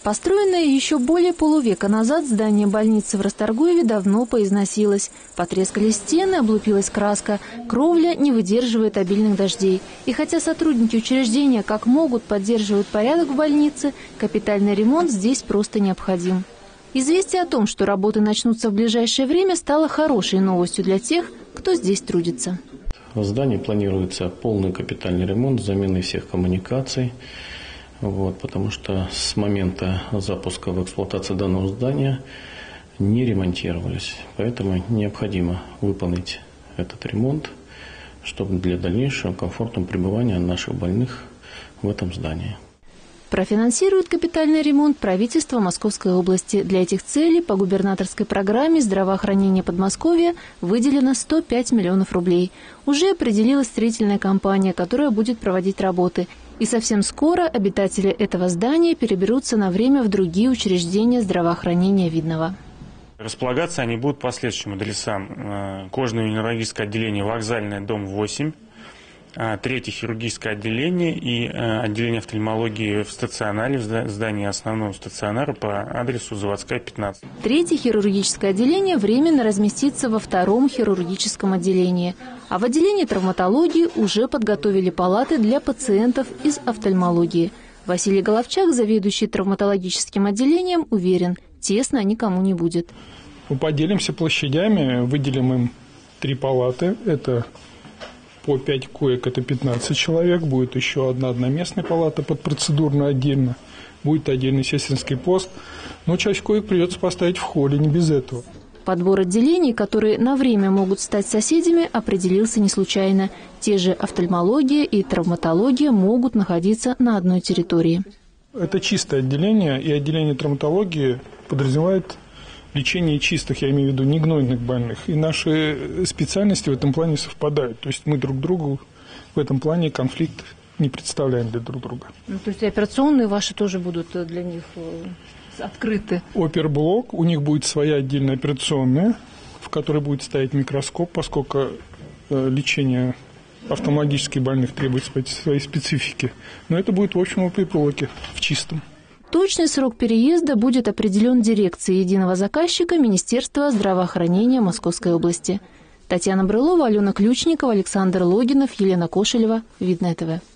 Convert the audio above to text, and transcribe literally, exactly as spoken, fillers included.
Построенное еще более полувека назад здание больницы в Расторгуеве давно поизносилось. Потрескались стены, облупилась краска, кровля не выдерживает обильных дождей. И хотя сотрудники учреждения как могут поддерживают порядок в больнице, капитальный ремонт здесь просто необходим. Известие о том, что работы начнутся в ближайшее время, стало хорошей новостью для тех, кто здесь трудится. В здании планируется полный капитальный ремонт, замена всех коммуникаций. Вот, потому что с момента запуска в эксплуатацию данного здания не ремонтировались. Поэтому необходимо выполнить этот ремонт, чтобы для дальнейшего комфортного пребывания наших больных в этом здании. Профинансирует капитальный ремонт правительство Московской области. Для этих целей по губернаторской программе здравоохранения Подмосковья выделено сто пять миллионов рублей. Уже определилась строительная компания, которая будет проводить работы. И совсем скоро обитатели этого здания переберутся на время в другие учреждения здравоохранения Видного. Располагаться они будут по следующим адресам. Кожно-венерологическое отделение «Вокзальное», дом восемь. Третье хирургическое отделение и отделение офтальмологии в стационаре, в здании основного стационара по адресу Заводская, пятнадцать. Третье хирургическое отделение временно разместится во втором хирургическом отделении. А в отделении травматологии уже подготовили палаты для пациентов из офтальмологии. Василий Головчак, заведующий травматологическим отделением, уверен, тесно никому не будет. Мы поделимся площадями, выделим им три палаты. Это по пять коек, это пятнадцать человек. Будет еще одна одноместная палата под процедурную отдельно. Будет отдельный сестринский пост. Но часть коек придется поставить в холле, не без этого. Подбор отделений, которые на время могут стать соседями, определился не случайно. Те же офтальмология и травматология могут находиться на одной территории. Это чистое отделение, и отделение травматологии подразумевает лечение чистых, я имею в виду, негнойных больных. И наши специальности в этом плане совпадают. То есть мы друг другу в этом плане конфликт не представляем для друг друга. Ну, то есть операционные ваши тоже будут для них открыты? Оперблок, у них будет своя отдельная операционная, в которой будет стоять микроскоп, поскольку лечение офтальмологических больных требует своей специфики. Но это будет в общем оперблоке, в чистом. Точный срок переезда будет определен дирекцией единого заказчика Министерства здравоохранения Московской области. Татьяна Брылова, Алена Ключникова, Александр Логинов, Елена Кошелева. Видное ТВ.